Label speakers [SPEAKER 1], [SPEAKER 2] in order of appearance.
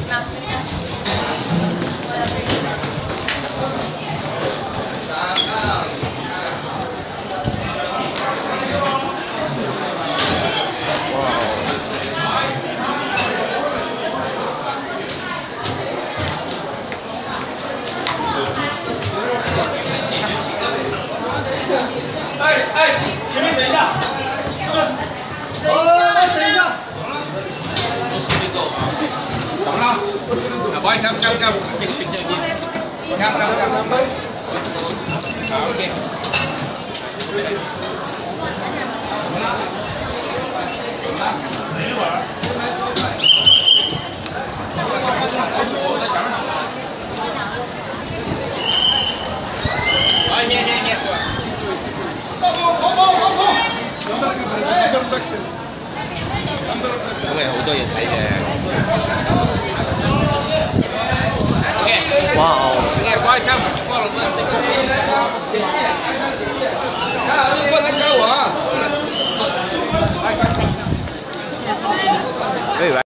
[SPEAKER 1] 前面等一下。等一下。懂了。我一看，好 ，OK。
[SPEAKER 2] 因為好多嘢睇嘅。哇！過來找我啊！